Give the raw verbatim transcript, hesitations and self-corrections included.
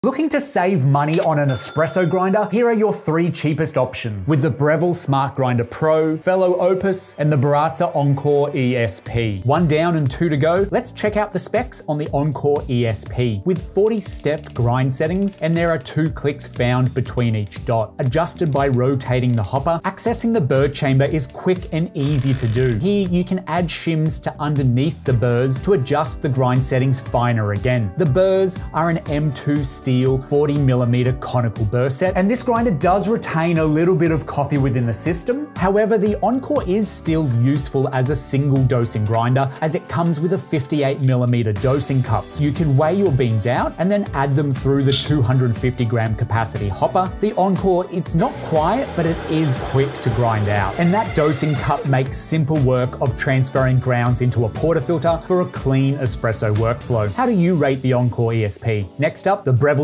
Looking to save money on an espresso grinder? Here are your three cheapest options. With the Breville Smart Grinder Pro, Fellow Opus, and the Baratza Encore E S P. One down and two to go, let's check out the specs on the Encore E S P. With forty step grind settings, and there are two clicks found between each dot. Adjusted by rotating the hopper, accessing the burr chamber is quick and easy to do. Here you can add shims to underneath the burrs to adjust the grind settings finer again. The burrs are an M two steel forty millimeter conical burr set, and this grinder does retain a little bit of coffee within the system. However, the Encore is still useful as a single dosing grinder, as it comes with a fifty-eight millimeter dosing cup. So you can weigh your beans out and then add them through the two hundred fifty gram capacity hopper. The Encore, it's not quiet, but it is quick to grind out. And that dosing cup makes simple work of transferring grounds into a portafilter for a clean espresso workflow. How do you rate the Encore E S P? Next up, the Breville